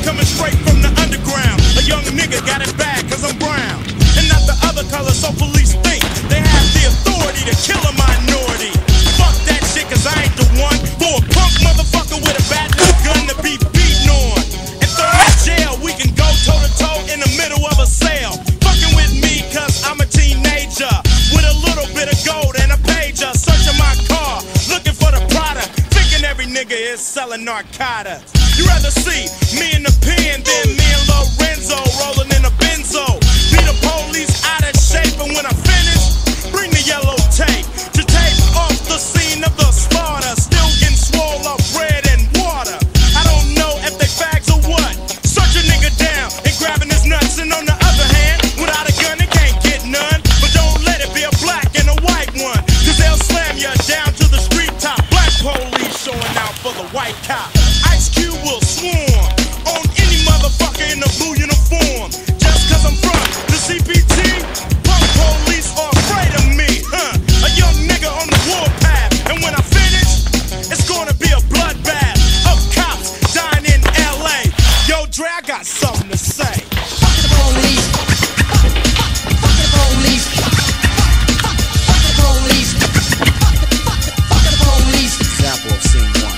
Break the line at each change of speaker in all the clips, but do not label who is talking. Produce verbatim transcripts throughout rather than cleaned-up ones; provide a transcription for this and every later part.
coming straight from the underground. A young nigga got it bad cause I'm brown. And not the other color, so police think they have the authority to kill a minority. Fuck that shit cause I ain't the one for a punk motherfucker with a bad little gun to be beaten on. And throw in jail, we can go toe to toe in the middle of a sale. Fucking with me cause I'm a teenager with a little bit of gold and a pager. Searching my car, looking for the product, thinking every nigga is selling narcotics. You rather see me in the pen than me and Lorenzo rolling in a benzo. Be the police out of shape, and when I finish, bring the yellow tape to tape off the scene of the slaughter. Still getting swole up bread and water. I don't know if they fags or what. Search a nigga down and grabbing his nuts, and on the other hand, without a gun they can't get none. But don't let it be a black and a white one, cause they'll slam you down to the street top. Black police showing out for the white cop. Ice Cube will swarm on any motherfucker in the blue uniform. Just cause I'm from the C P T, punk police are afraid of me, huh? A young nigga on the warpath, and when I finish, it's gonna be a bloodbath of cops dying in L A. Yo, Dre, I got something to say.
Fuck the police. Fuck the police. Fuck the police. Fuck the police.
Example of scene one.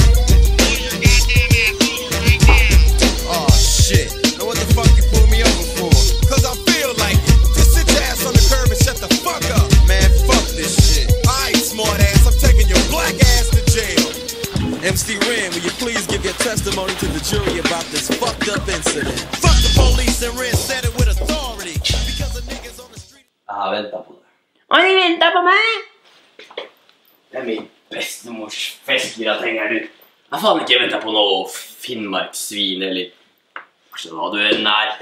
Oh shit. Now what the fuck you pull me over for? Cause I feel like it. Just sit your ass on the curb and shut the fuck up. Man, fuck this shit. Alright, smart ass, I'm taking your black ass to jail.
M C Ren, will you please give your testimony to the jury about this fucked up incident?
Fuck the police, and Ren said it with authority. Because the niggas on the street.
Aha, vänta på det.
Och ni väntar på mig?
Det är min bästmors festgratänger du. Jag fan inte vänta på något Finnmarksvin eller vad du är när.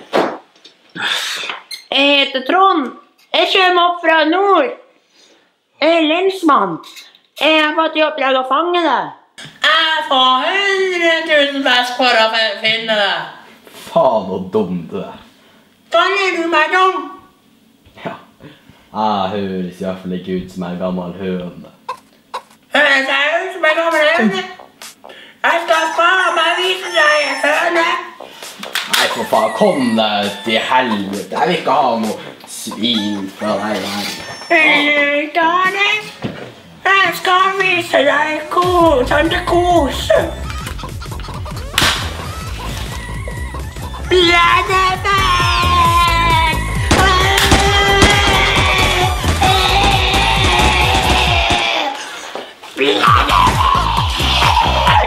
Jeg heter Trond. Jeg kommer opp fra nord. Jeg er lensmann. Jeg har fått i oppdrag å fange det. Jeg får hundre tusen fest for å finne det.
Faen så dum du er.
Faller du meg dum?
Ja, jeg høres i hvert fall ikke ut som en gammel høne.
Høres jeg ut som en gammel høne? Jeg skal faen meg vise deg en høne.
Nei, for faen, kom deg til helvete. Jeg vil ikke ha noe svin fra deg her.
Vil du ikke ha det? Jeg skal vise deg kos, sånn til kos. Bladebæk! Bladebæk!